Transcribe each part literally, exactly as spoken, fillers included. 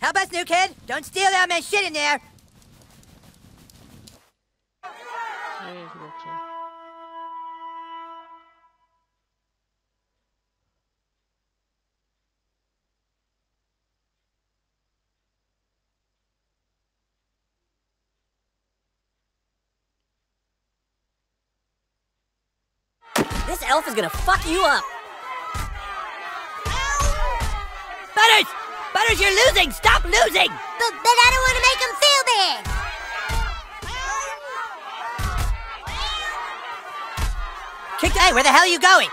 Help us, new kid. Don't steal that man's shit in there. This elf is gonna fuck you up. Butters! Butters, you're losing! Stop losing! But, but I don't want to make him feel bad. Kick the... Hey, where the hell are you going?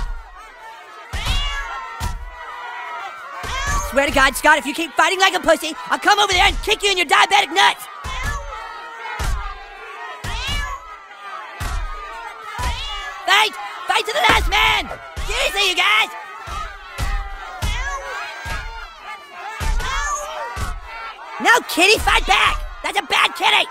Swear to God, Scott, if you keep fighting like a pussy, I'll come over there and kick you in your diabetic nuts! Fight! Fight to the last man! Seriously, you guys! No, kitty, fight back! That's a bad kitty!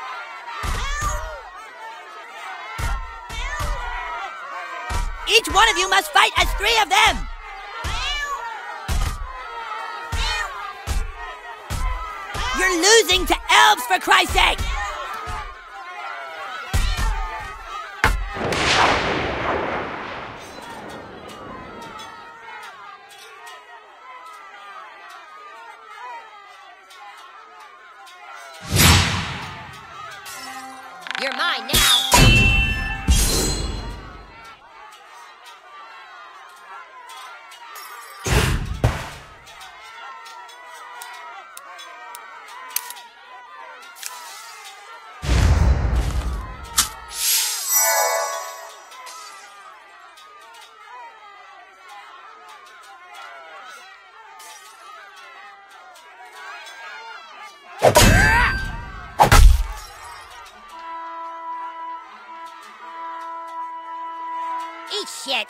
Each one of you must fight as three of them! You're losing to elves, for Christ's sake! You're mine now. Eat shit.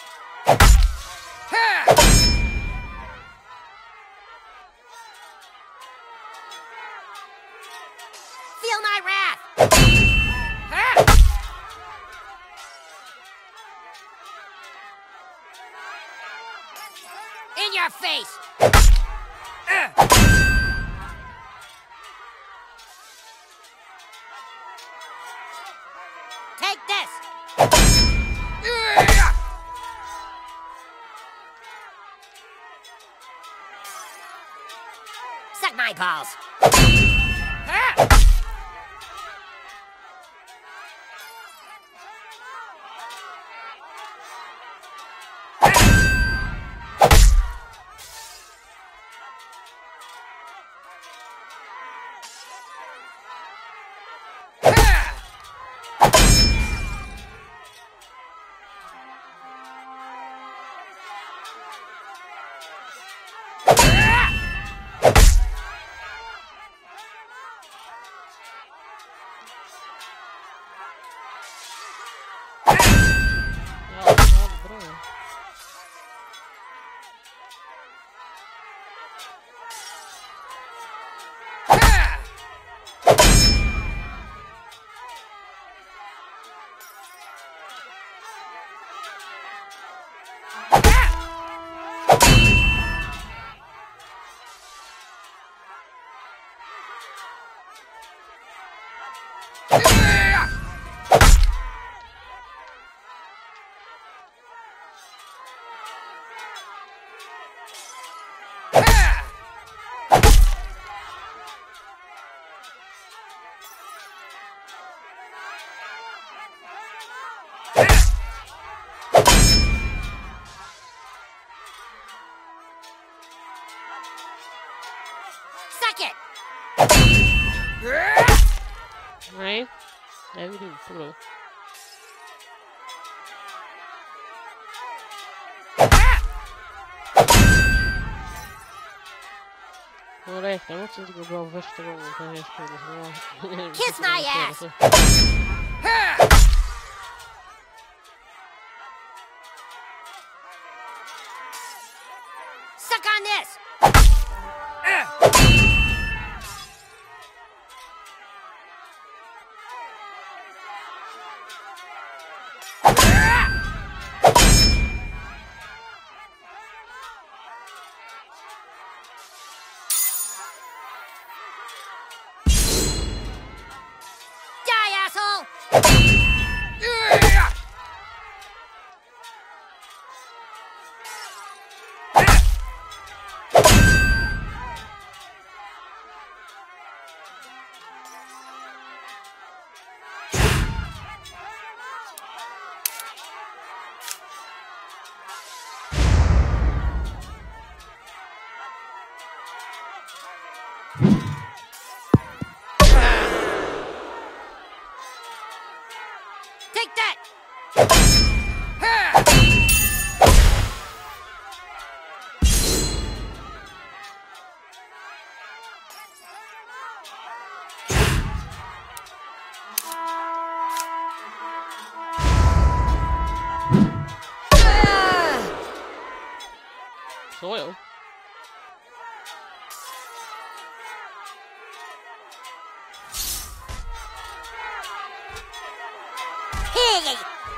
Feel my wrath. In your face. Take this. Suck my balls. Suck it. Right? Everything through. Porém, eu não sei se eu vou ver se eu vou ver. Kiss my ass. Suck on this. Here.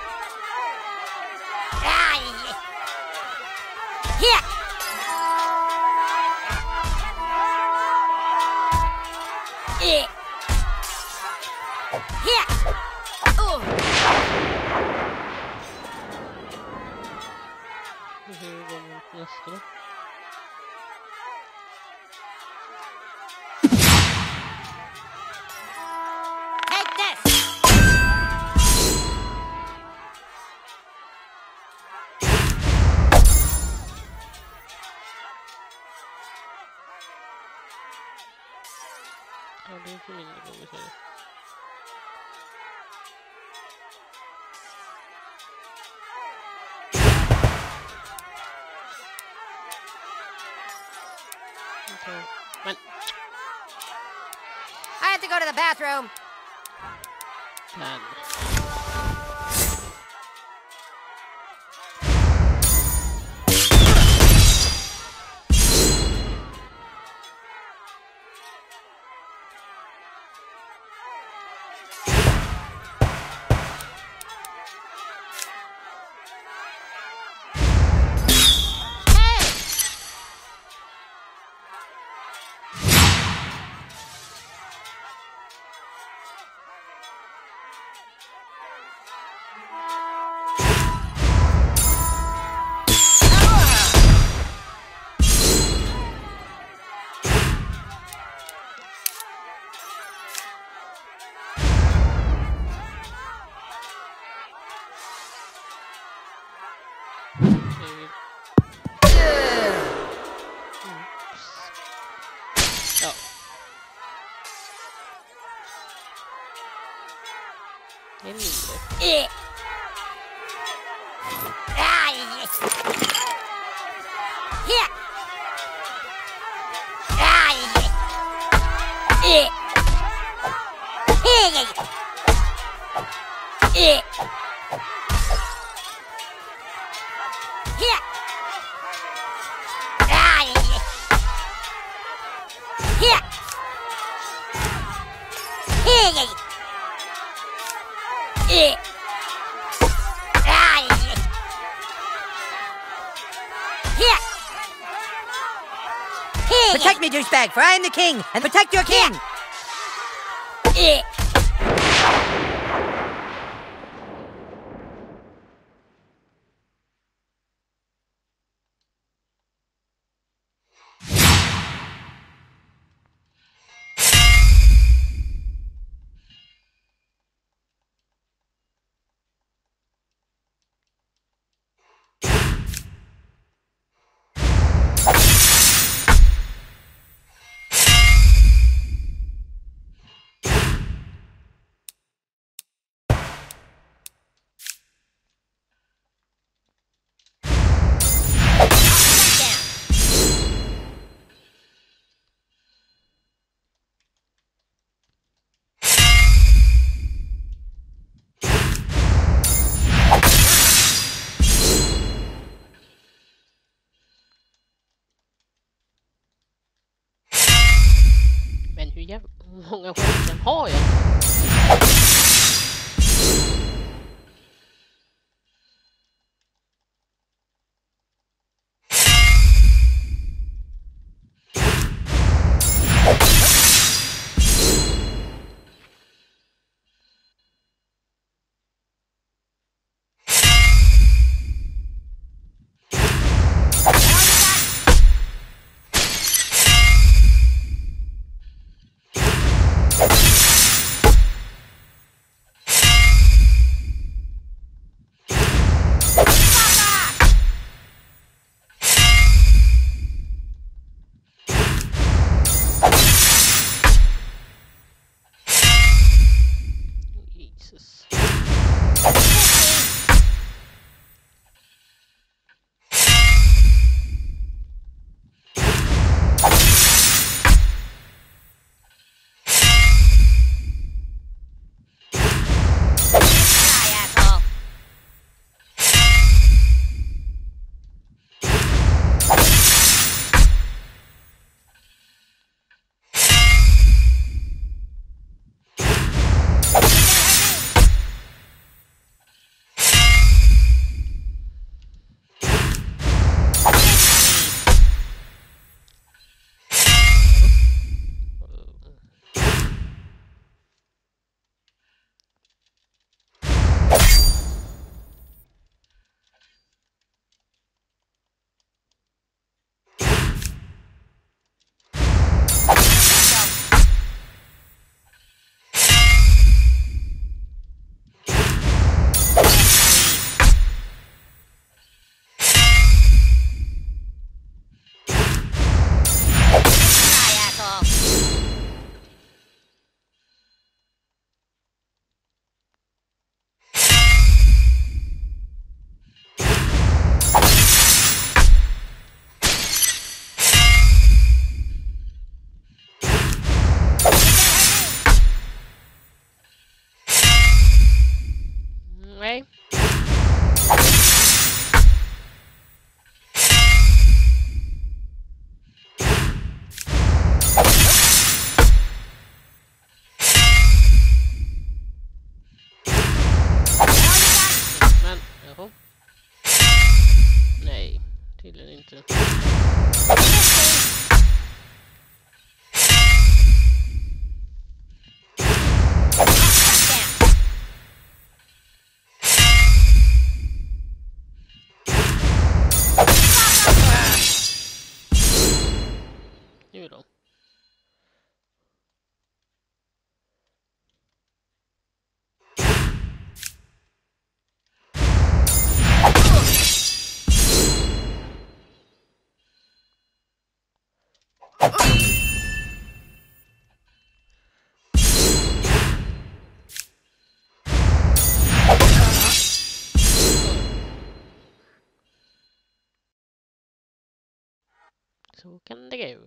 Ah, here. Eh. Here. Oh. Hur går man till nästa då? Take this. Ja, det är för mindre vad vi säger. Okej, men I have to go to the bathroom. men ja. Det är mindre. Eh. Ah, yes. Here. Ah, yes. Eh. Here. Eh. Here. Ah, yes. Here. Here. Eh. Ah, yes. Here. Here. Protect me, douchebag, for I am the king, and protect your king! Eh. Men hur jävla många skärmar har jag? shoot him. Så kan det gå.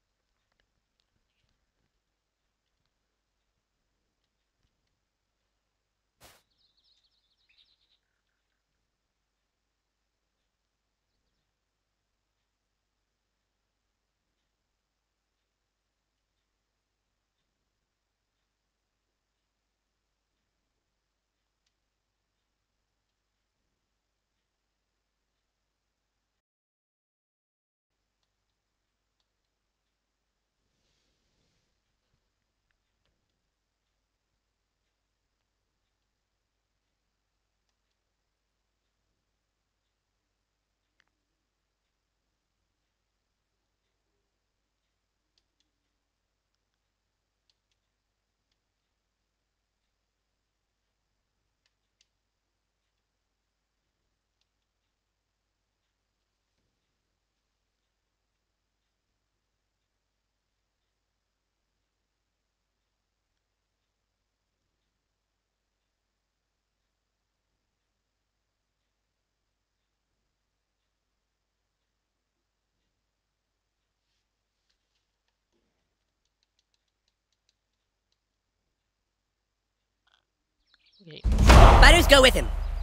Okay. Butters, go with him.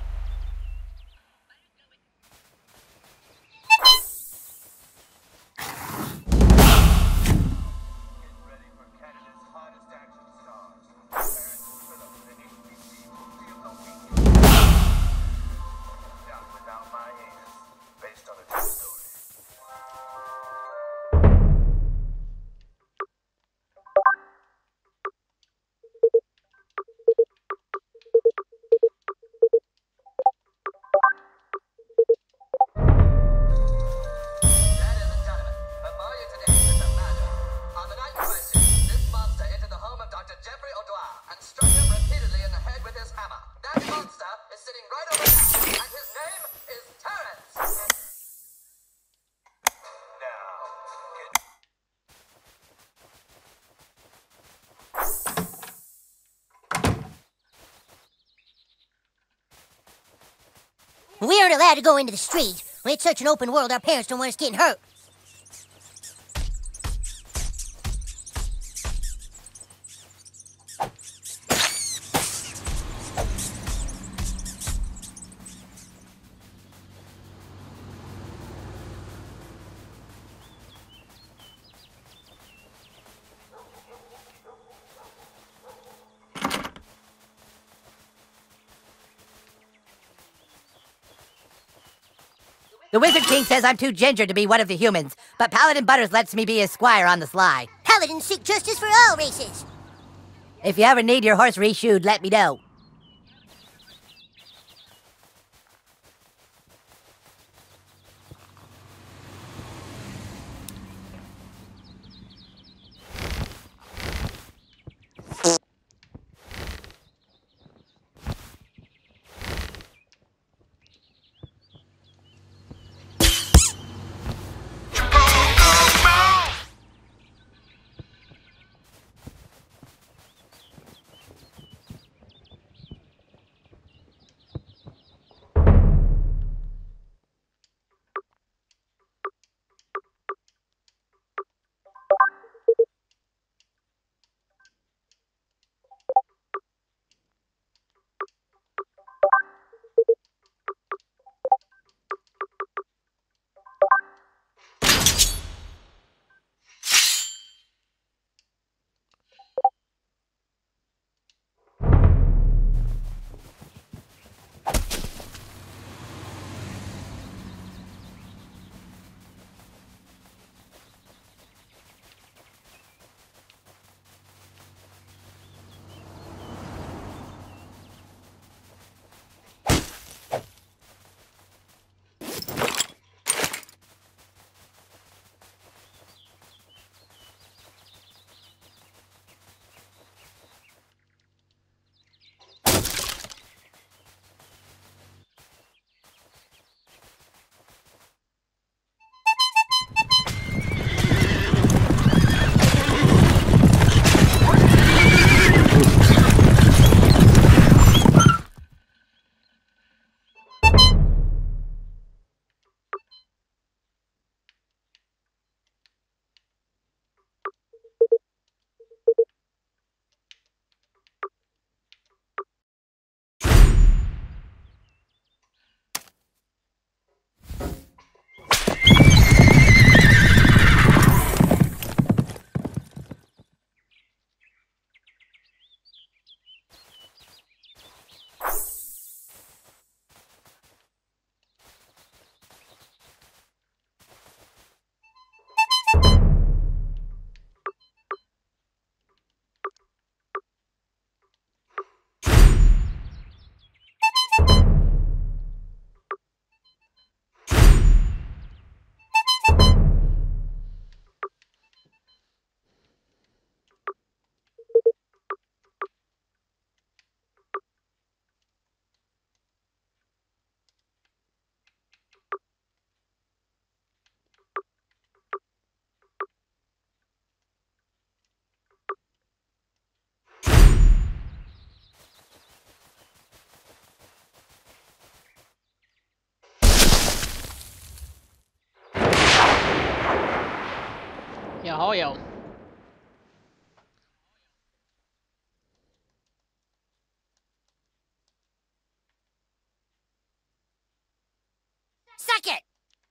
We aren't allowed to go into the street. When it's such an open world, our parents don't want us getting hurt. The Wizard King says I'm too ginger to be one of the humans, but Paladin Butters lets me be his squire on the sly. Paladins seek justice for all races. If you ever need your horse reshoed, let me know. Jaha, ja. Suck it!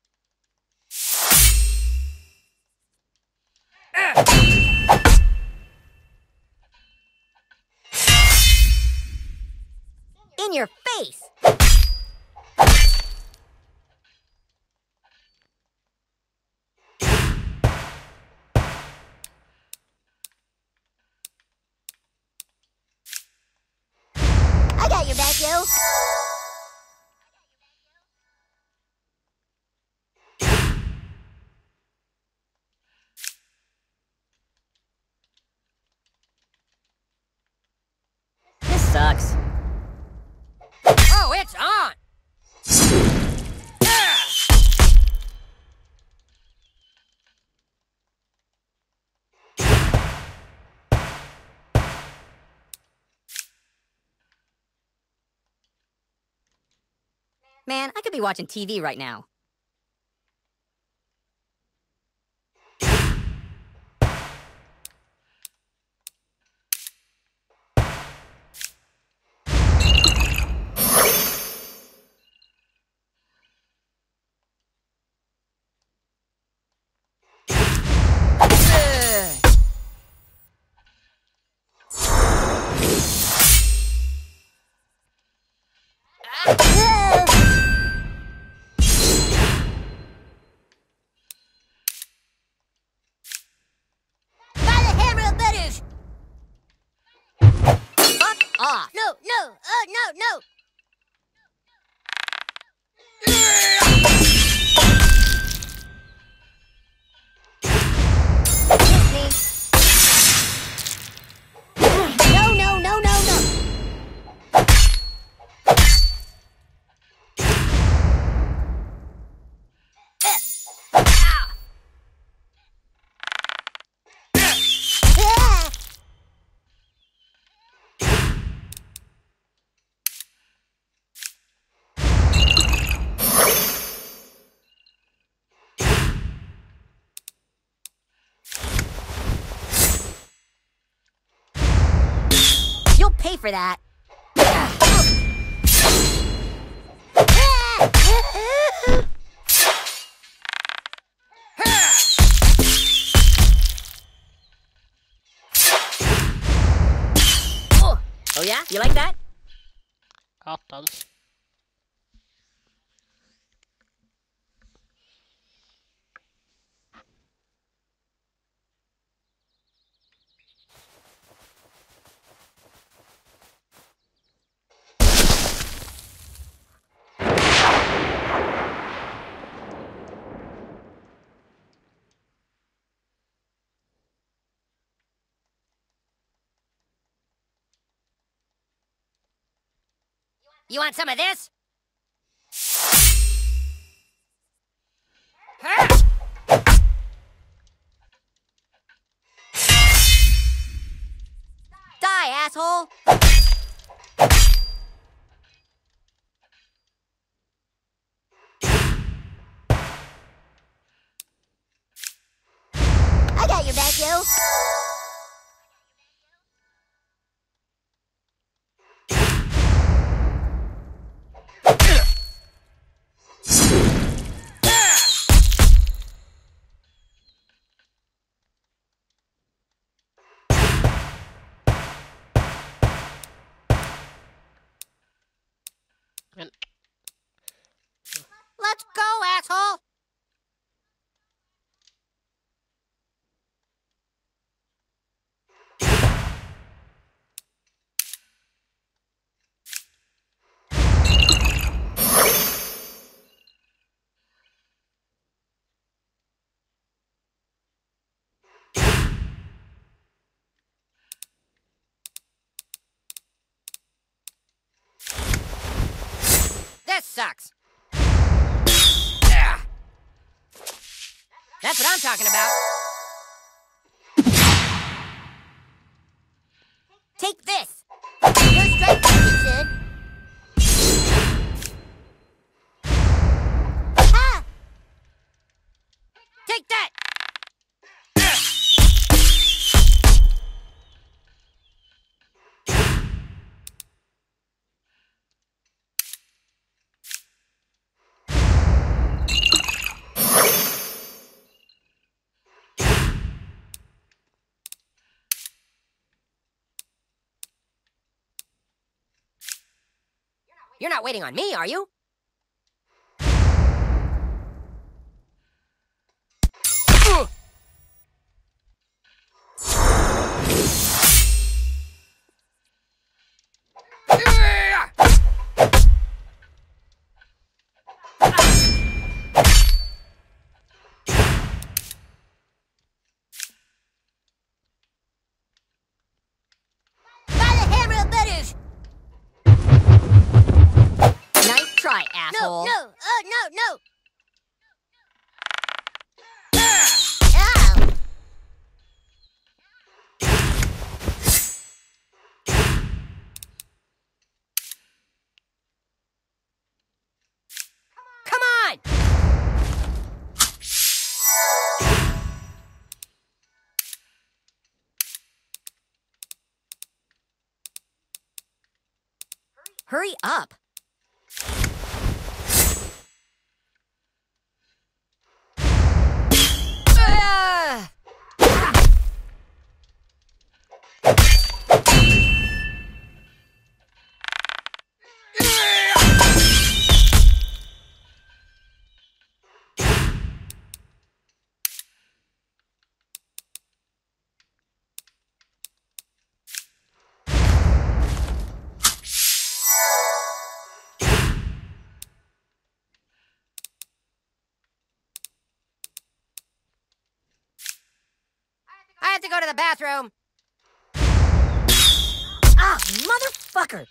In your face! I got your back, yo. This sucks. Oh, it's on! Man, I could be watching T V right now. Off. No, no, uh, no, no. No, no, no, no, no. You'll pay for that. Oh yeah? You like that? Attans. You want some of this? Die, asshole! I got your back, yo. Men Let's go, asshole. This sucks. Ugh. That's what I'm talking about. Take this. You're straight thinking, Sid. Ah! Take that. Ugh. You're not waiting on me, are you? Try, asshole. No, no, uh, no, no. Ow. Come on! Hurry up. I have to go to the bathroom. Ah, motherfucker!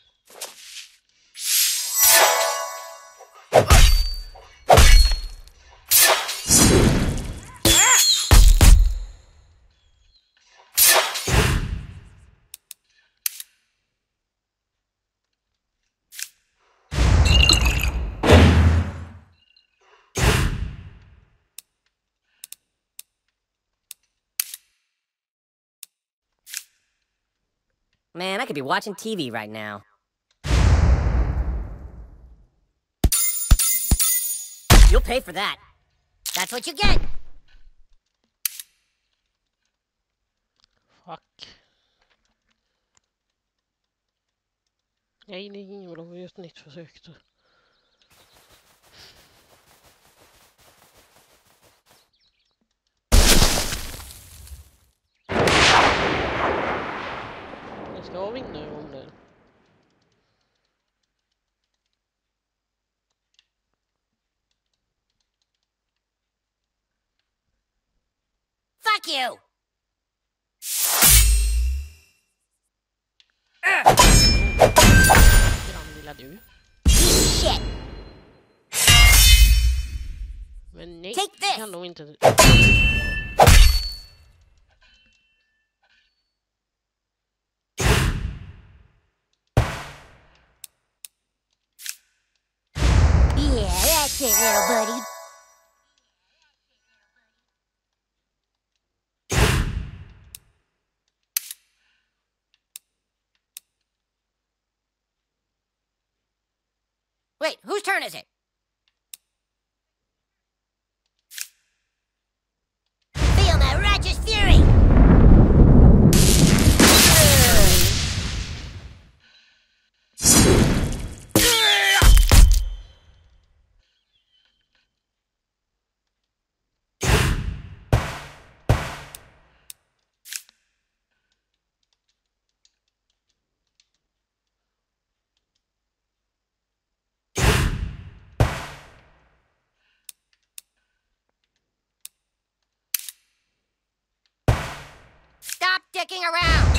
Man, I could be watching T V right now. You'll pay for that. That's what you get. Fuck. Nej, det är ingen de har gjort ett nytt försök. Jag ska vinna om det. Fuck you! Grann lilla du. Shit! Men nej, Take this. kan de inte. Yeah, that's it, little buddy. Wait, whose turn is it? Feel my righteous fury! Stop dicking around!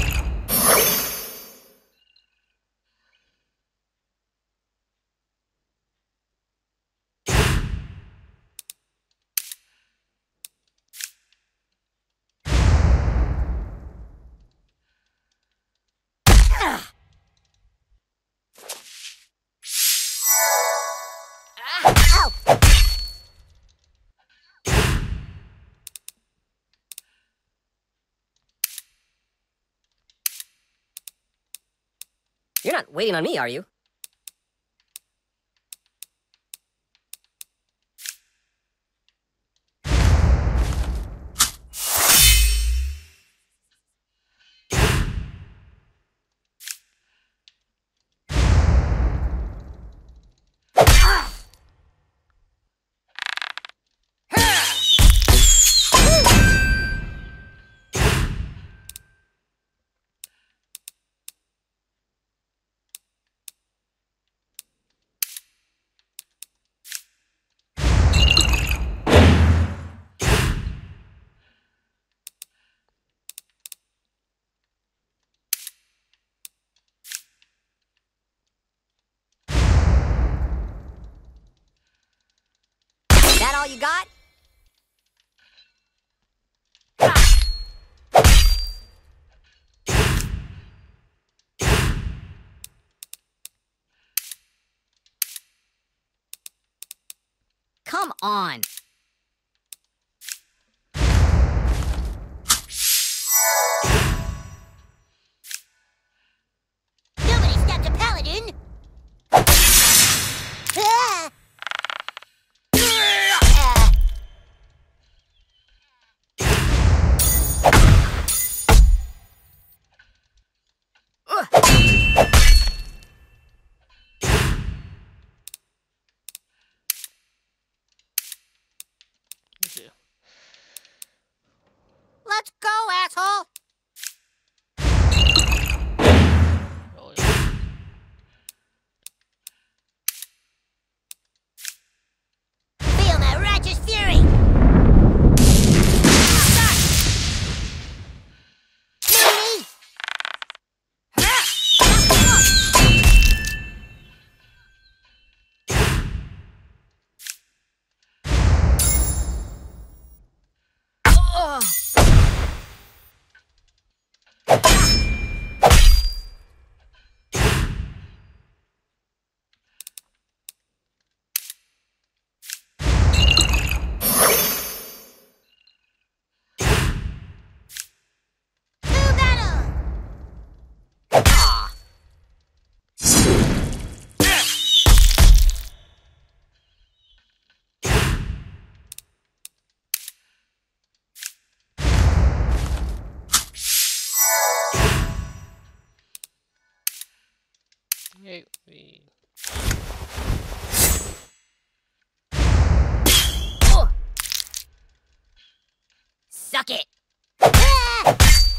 Ah, ow! You're not waiting on me, are you? all you got? Come on. Nobody stopped a paladin! Ah! Ah! Yeah. Let's go, asshole! Oh, yeah. Feel my righteous fury! Mooney! Oh. To battle! Ah. Hey, we... Oh. Suck it. Ah!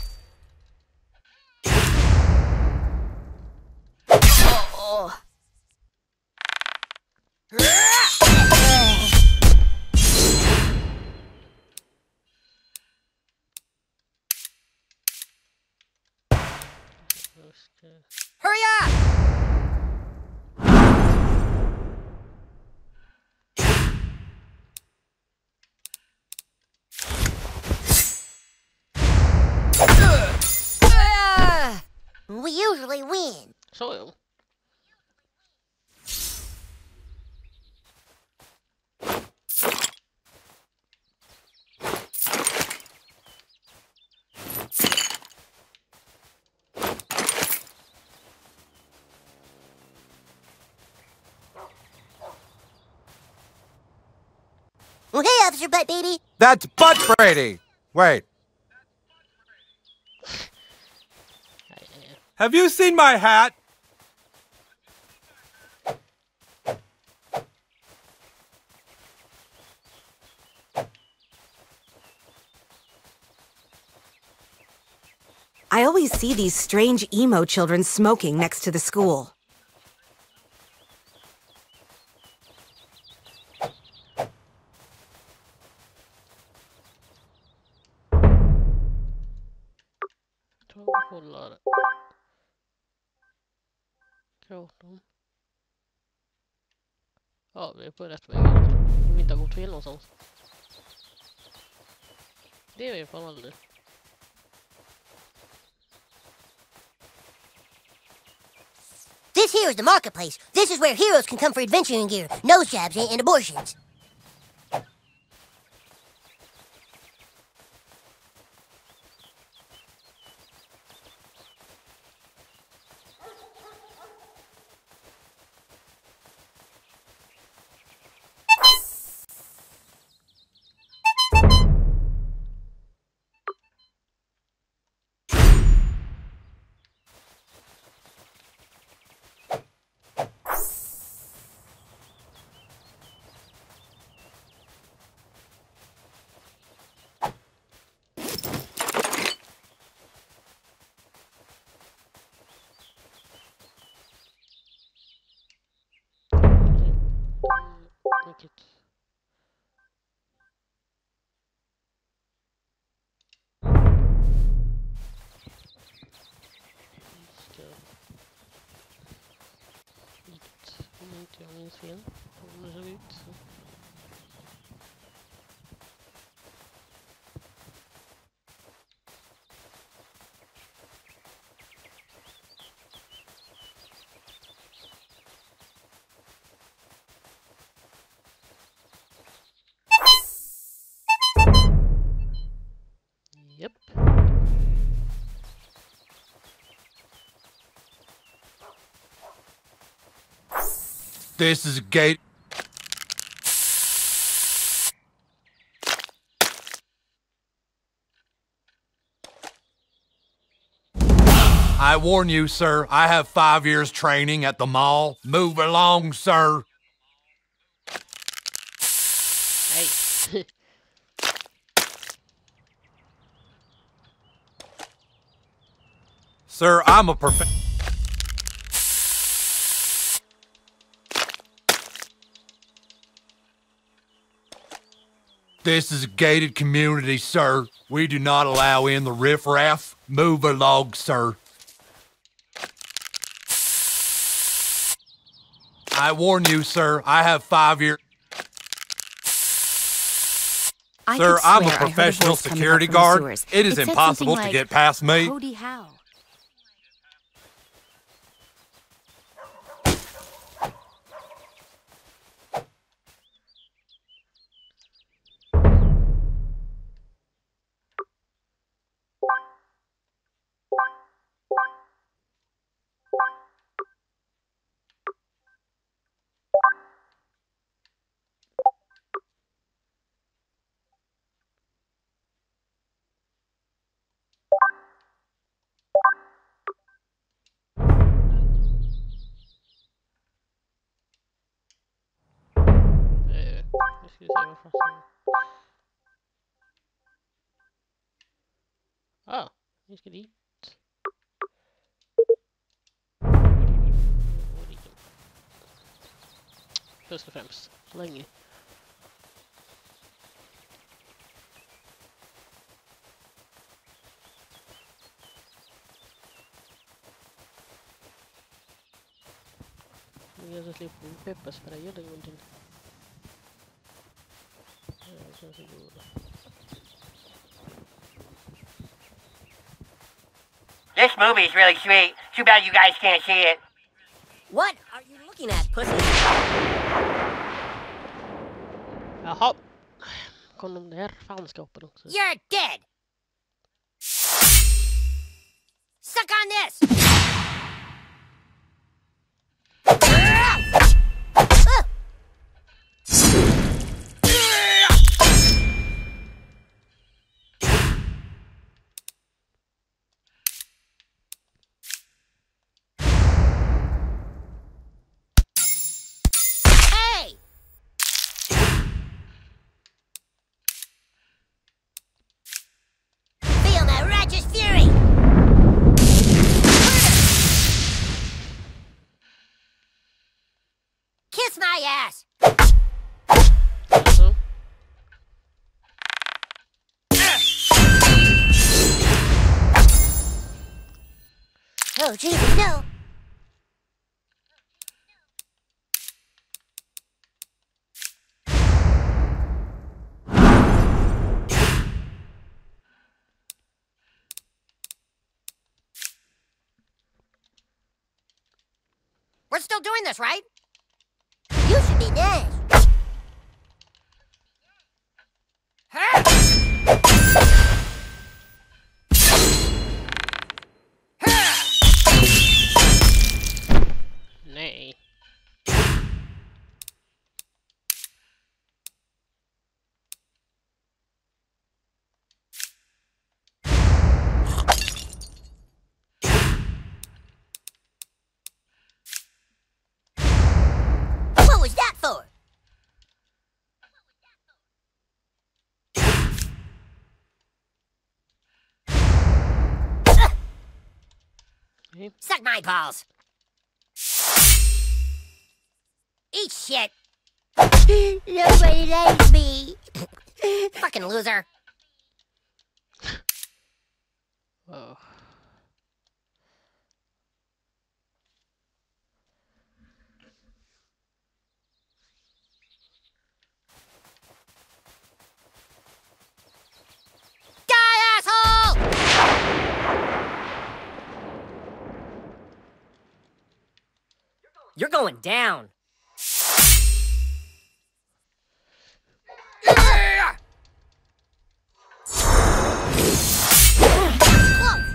Oh. Okay. Hurry up! Ah. We usually win. So, Well, hey, Officer Butt Baby. That's Butt Brady! Wait, I, have you seen my hat? I always see these strange emo children smoking next to the school. tror jag kollar det. fjorton. Ja, vi är på rätt väg. Vi inte har gått fel någonstans. Det är vi fan aldrig. This here is the marketplace. This is where heroes can come for adventuring gear, nose jabs, and, and abortions. This is a gate. I warn you, sir, I have five years training at the mall. Move along, sir. Hey. Sir, I'm a prof- This is a gated community, sir. We do not allow in the riffraff. Move along, sir. I warn you, sir, I have five years. I Sir, could I'm a swear I heard a professional voice coming security up from the guard. sewers. It is said impossible something to like, get past me. Cody Howe. Eh, nu ska vi se vad fasen. Ah, vi ska dit. Och dit. Först och främst, så länge. Jag ska slippa pepparspray eller någonting. Ja, känns det bra. This movie is really sweet. Too bad you guys can't see it. What are you looking at, pussy? Jaha. Kom de där fanskapen också. You're dead! Suck on this! Hey! Feel my righteous fury! Kiss my ass! Alltså, Oh, Jesus, no! We're still doing this, right? You should be nice. nej. What was that for? Nej. Suck my balls. Eat shit. Nobody likes me. Fucking loser. Oh. Die, asshole! You're going down. Close.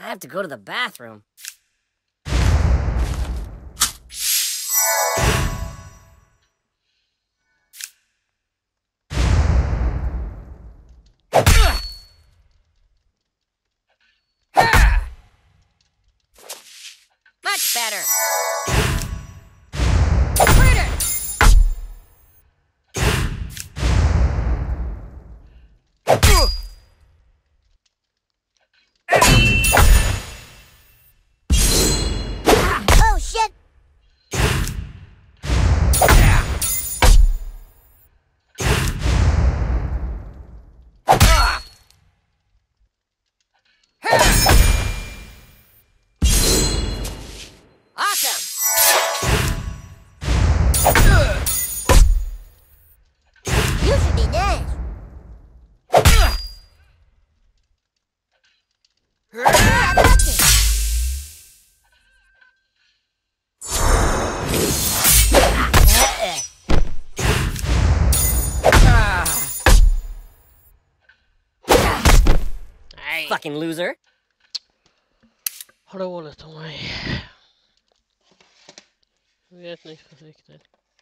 I have to go to the bathroom. Much better. Critter! Oh, shit! Awesome! You should be nice. Ah, bucket. Nej. Fucking loser. Har dåligt om mig. Vet ni försiktigt.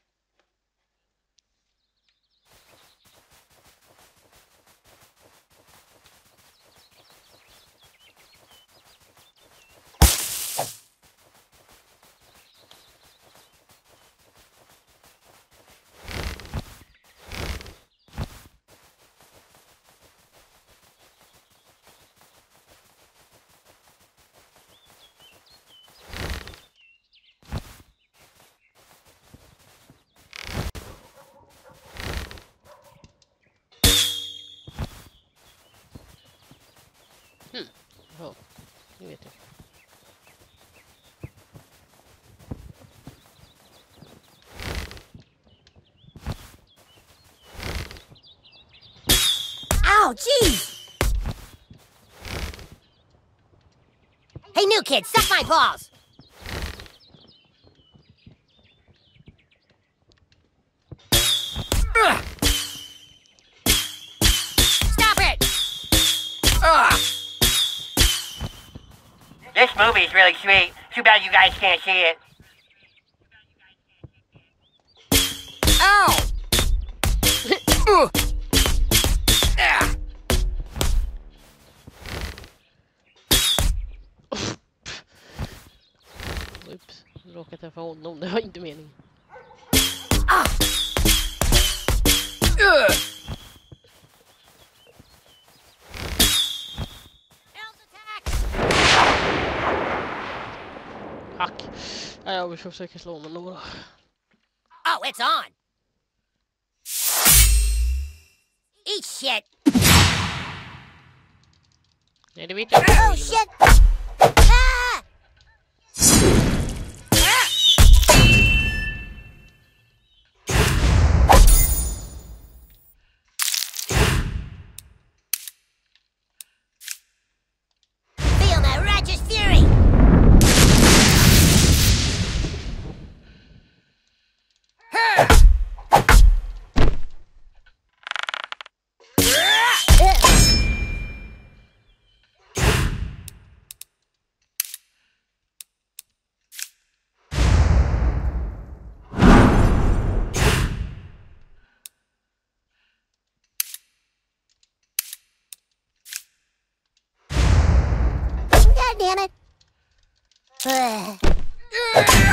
Hmm. Ja, det vet jag. Ow, jeez! Hey, new kid, suck my balls. Stop it! This movie is really sweet. Too bad you guys can't see it. Ow! Ups, råkade träffa honom. Det var inte meningen. Ah! Hack. Nej, jag vill försöka slå med några. Oh, it's on! Eat shit! Nej, det vet jag inte. Oh, shit! Ah! Feel my righteous fury! God damn it. Ugh.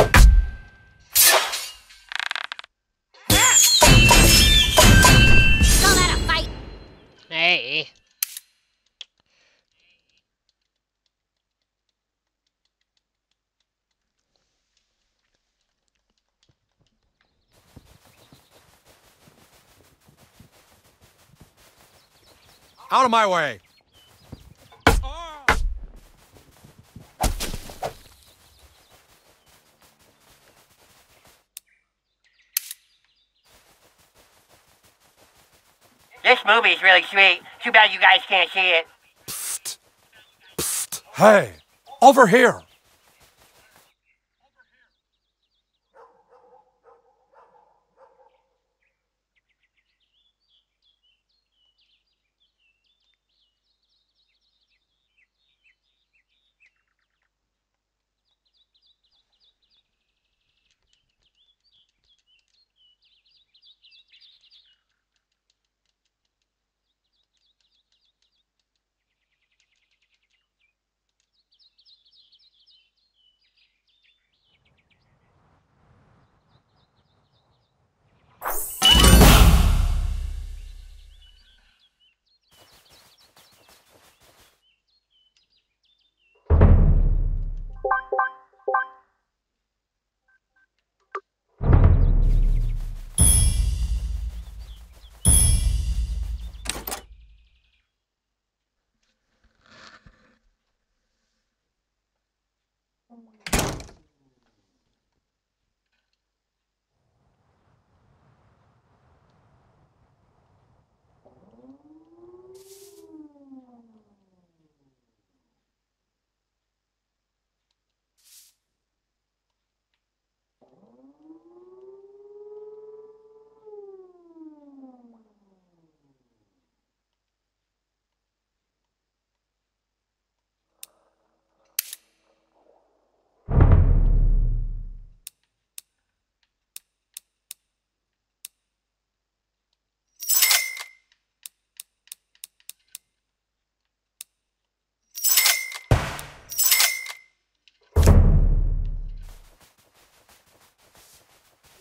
Call that a fight? Nej. Out of my way! This movie is really sweet. Too bad you guys can't see it. Psst. Psst. Hey, over here!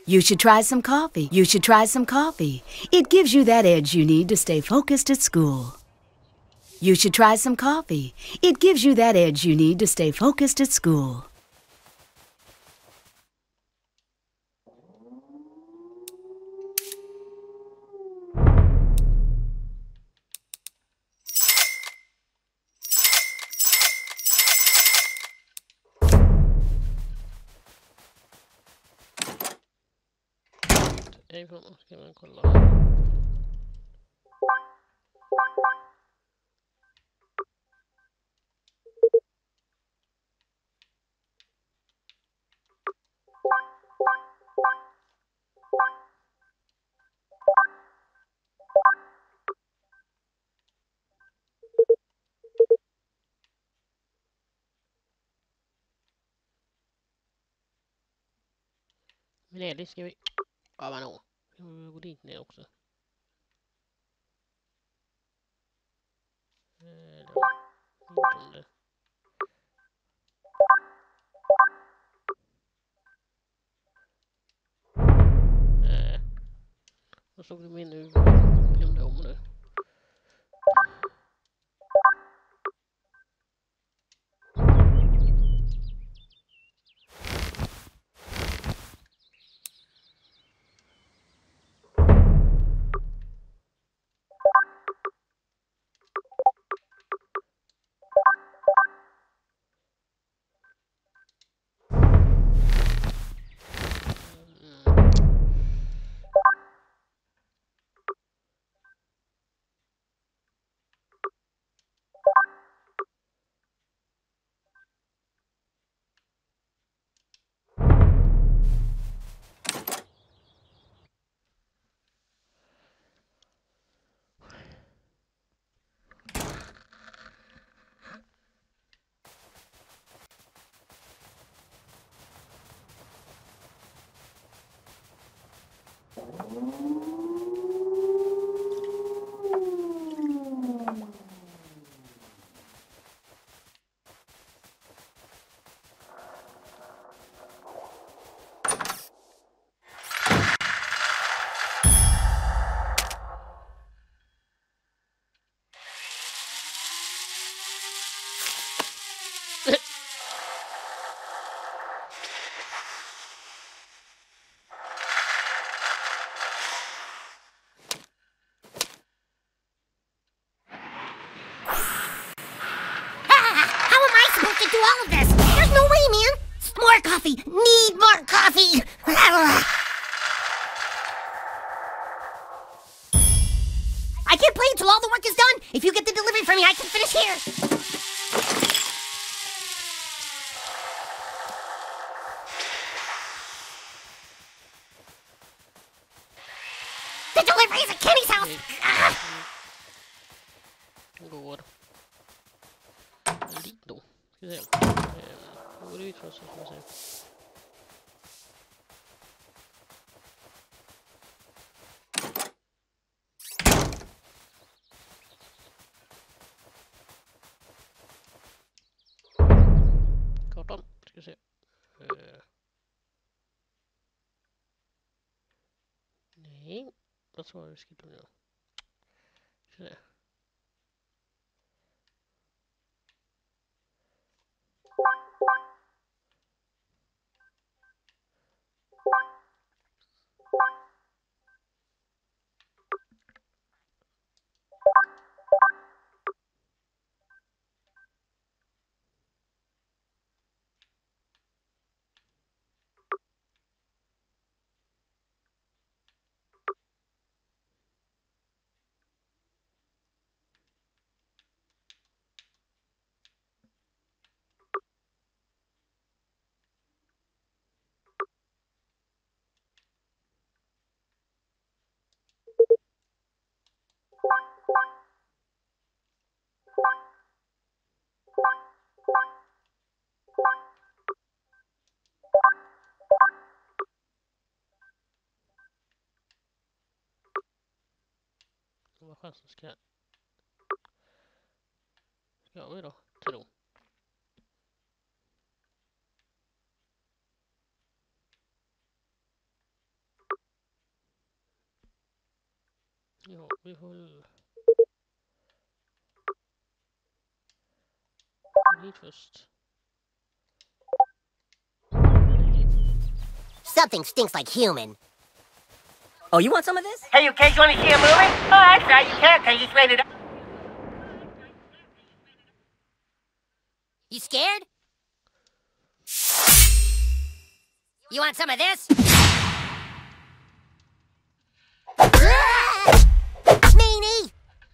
You should try some coffee. You should try some coffee. It gives you that edge you need to stay focused at school. You should try some coffee. It gives you that edge you need to stay focused at school. Ifrån ska man kolla. Men är det ska vi... Ja, men nå. Vi går dit ner också. Eh, då. Nej. Då såg du min nu. Glömde om det. Do all of this. There's no way, man. More coffee. Need more coffee. I can't play until all the work is done. If you get the delivery for me, I can finish here. The delivery is at Kenny's house. Ah. Går. Dit då. Ska se. Då går det ut för oss, ska vi se. Kartan, ska vi se. Uh. Nej, that's what vi ska do now. Ska vi se. Vad chansen ska ska vi då tro. Ja, vi får väl... Dit först. Something stinks like human. Oh, you want some of this? Hey, you kids want to see a movie? Oh, that's right, you can't because it's rated R. You scared? You want some of this? Meanie!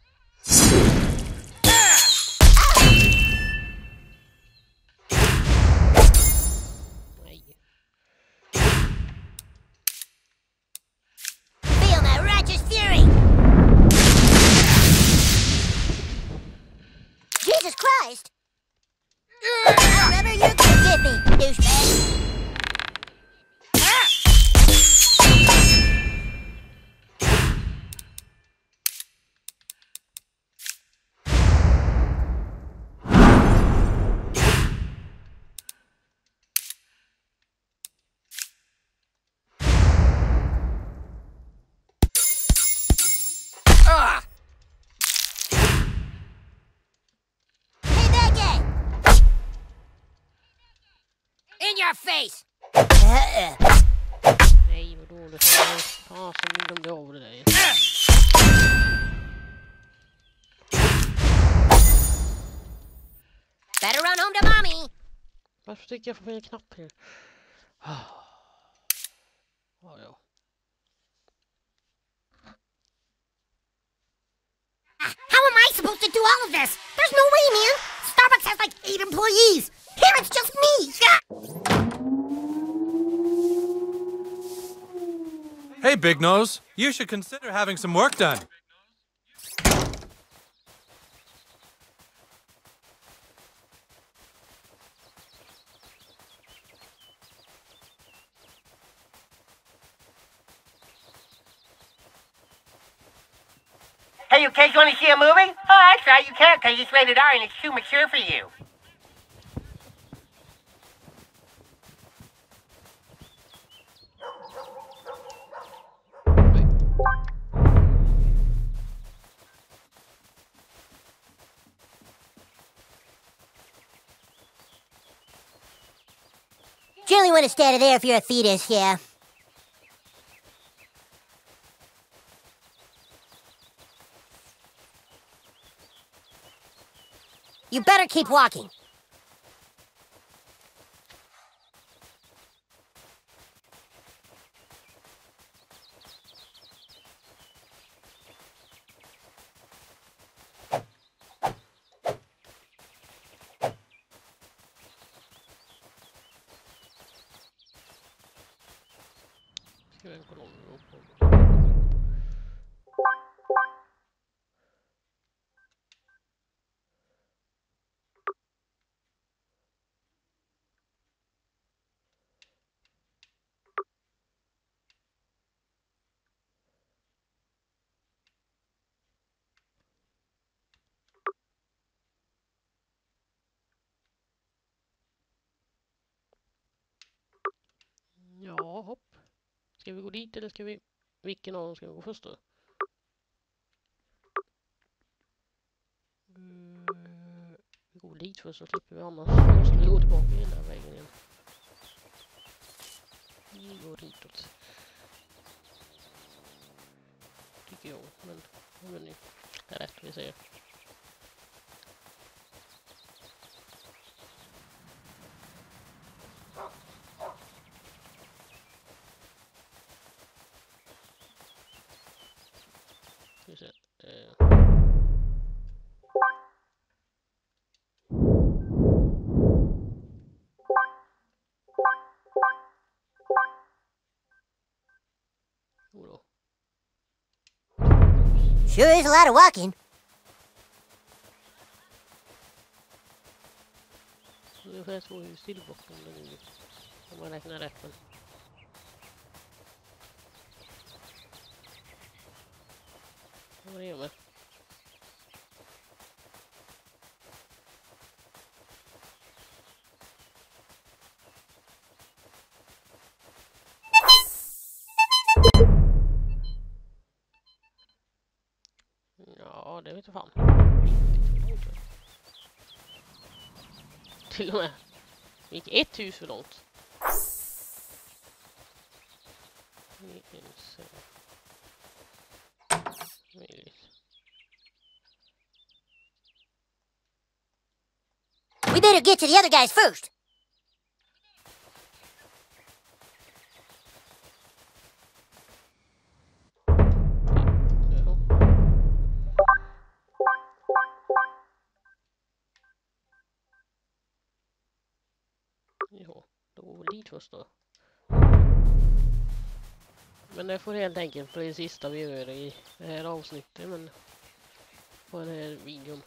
Nej. Feel my righteous fury! Jesus Christ! However you can get me, douchebag! Hey, that guy! In your face! Uh-uh. Nej, vad dåligt. Fasen, de glömde av det där. Better run home to mommy! Varför tycker jag får fel knapp här? Ah. Ja, ja. How am I supposed to do all of this? There's no way, man! Starbucks has like eight employees! Here it's just me! Hey, Big Nose. You should consider having some work done. Hey, you kids want to see a movie? Oh, that's right, you can't because it's rated R and it's too mature for you. Generally want to stay out of there if you're a fetus, yeah. You better keep walking. Ska vi en kolonn upp på? Ja, hopp. Ska vi gå dit eller ska vi... Vilken av dem ska vi gå först då? Mm, vi går dit först så slipper vi annars. Måste vi gå tillbaka hela vägen igen. Vi går ditåt. Tycker jag, men... men det är rätt vi ser. Ska vi se. Eh. Jodå. Sure is a lot of walking. Ungefär så är ju stillbocken där nu. Om man räknar rätt. Men... Vad är det med? det vet jag fan. Till och med. Vi gick ett hus för långt. We better get to the other guys first. Jo, då går vi dit först då. Men det får helt enkelt bli det sista vi gör i det här avsnittet, men på den här videon.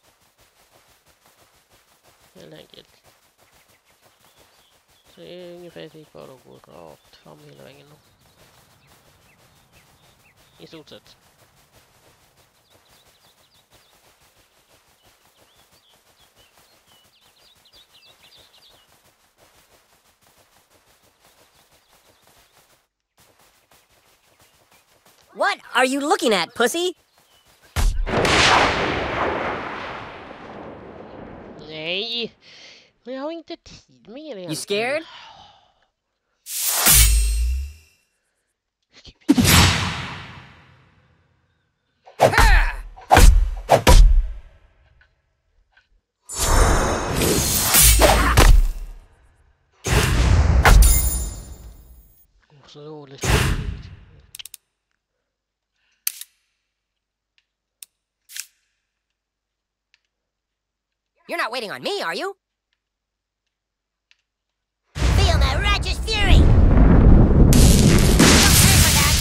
Helt enkelt. Så det är ungefär typ bara att gå rakt fram hela vägen då. I stort sett. What are you looking at, pussy? Nej, men jag har inte tid med det egentligen. You scared? Åh, så dåligt. You're not waiting on me, are you? Feel my righteous fury! Don't pay for that!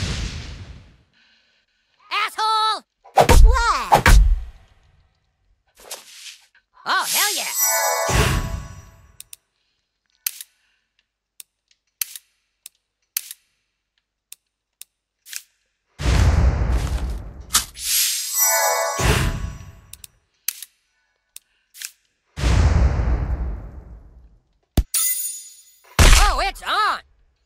Asshole! What? Oh, hell yeah! Oh, it's on!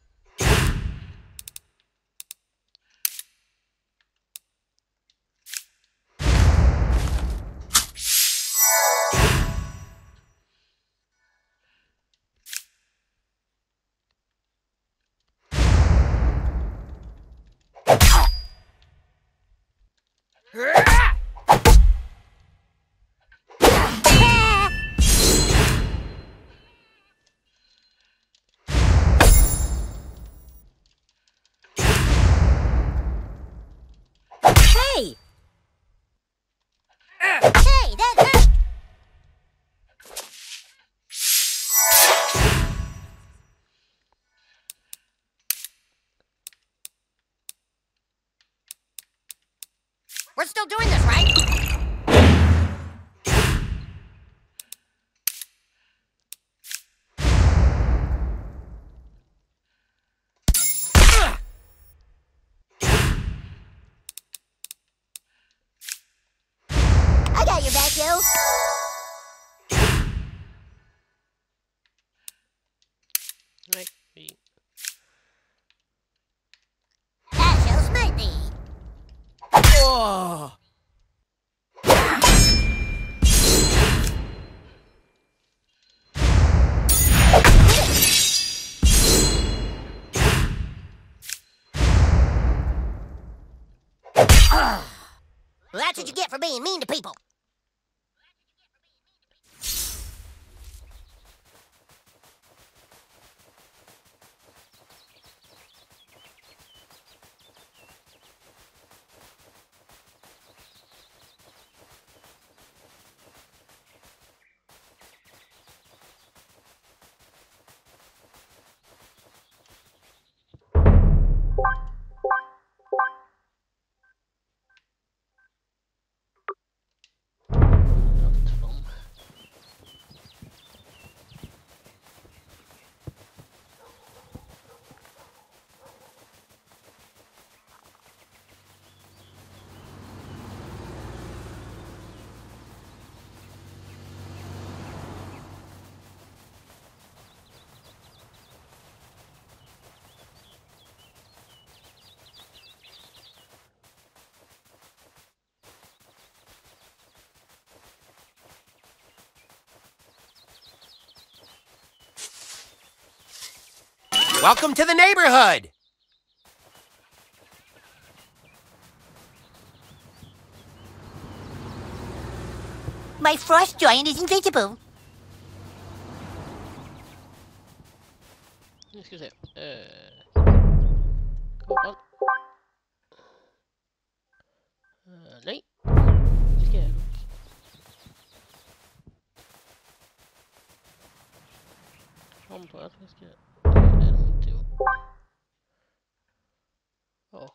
Hey! Hey, that hurt! We're still doing this, right? I got your back, yo. Nej, vi... That shall smite thee. Oh. Well, that's what you get for being mean to people. Welcome to the neighborhood. My frost giant is invincible. Nu ska vi se. Eh, kartan. Eh, nej. Det ska jag. Kom på att vi ska... Det är det inte gjort. Ja.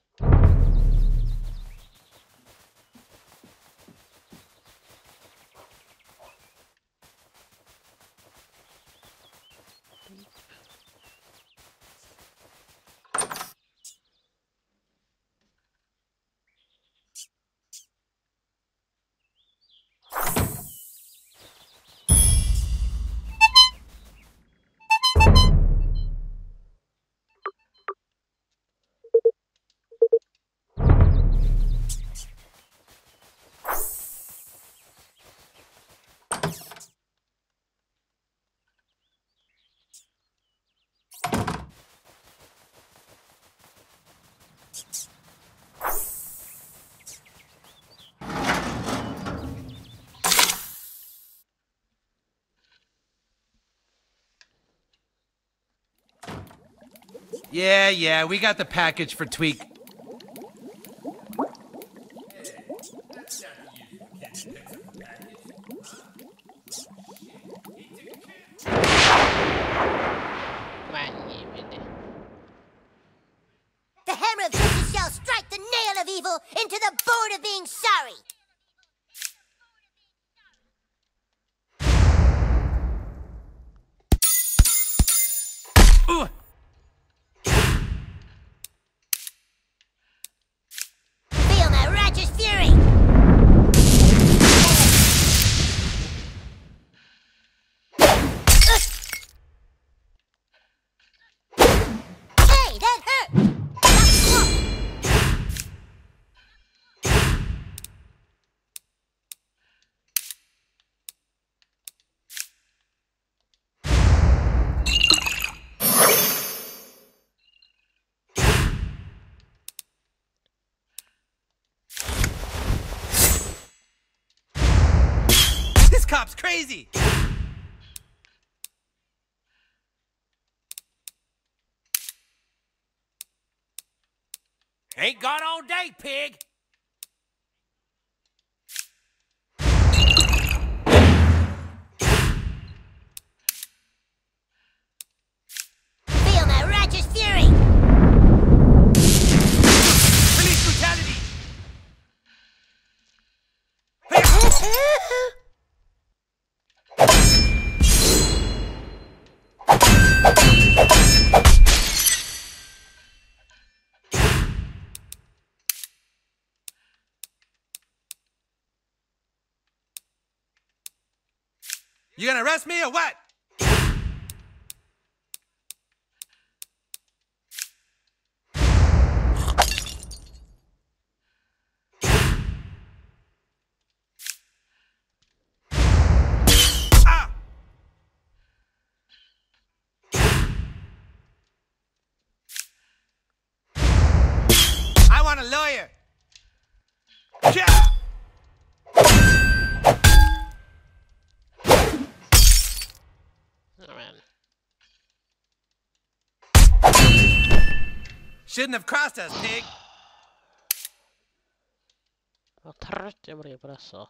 Yeah, yeah, we got the package for Tweak. The hammer of justice shall strike the nail of evil into the board of being sorry. Ugh. Feel my righteous fury. Hey, that hurt. This cop's crazy! Ain't gone all day, pig. Feel my righteous fury. Release brutality! You gonna arrest me or what? Ah! I want a lawyer. Yeah! Shouldn't have crossed us, pig. Vad trött jag blir på dessa.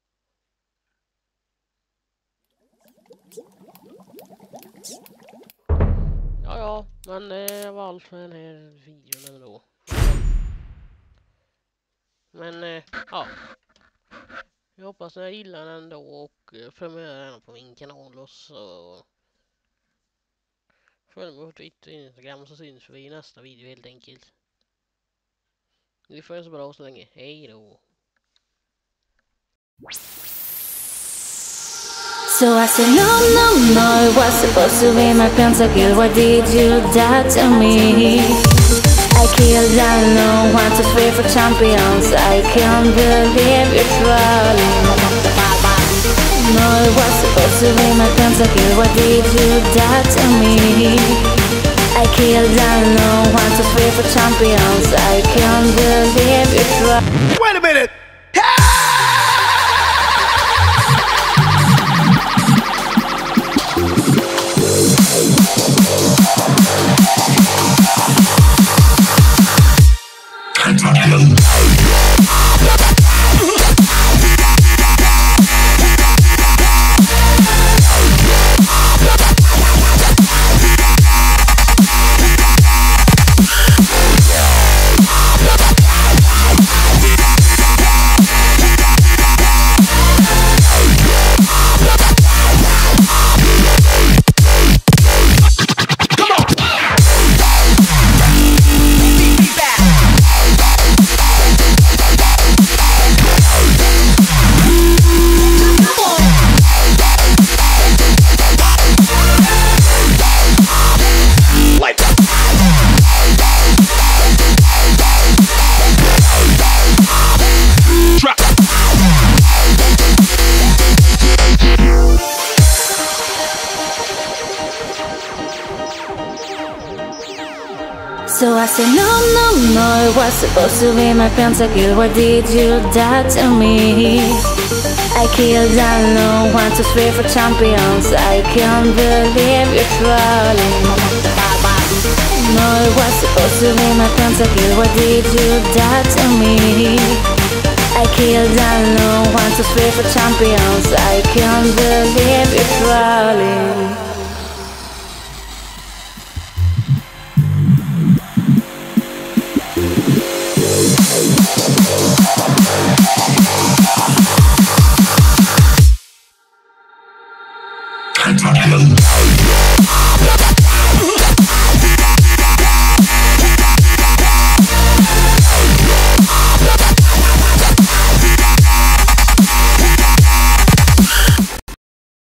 Ja, ja, men det var allt för den här videon ändå. Men, eh, ja. Jag hoppas att ni gillar den ändå och prenumerera den på min kanal och så följ mig på Twitter och Instagram så syns vi i nästa video helt enkelt. Vi får en så bra så länge. Hej då! So I said no, no, no, it was supposed to be my pentakill. Why did you die to me? I killed I know, want to free for champions. I can't believe you're trolling. No, it was supposed to be my pentakill. Why did you die to me? I I killed unknown, one, two, three for champions. I can't believe you tried. Wait a minute! So I said no, no, no, it was supposed to be my pentakill. Why did you die to me? I killed unknown, one, two, three for champions. I can't believe you're trolling. No, it was supposed to be my pentakill. Why did you die to me? I killed unknown, one, two, three for champions. I can't believe you're trolling. Kentucky.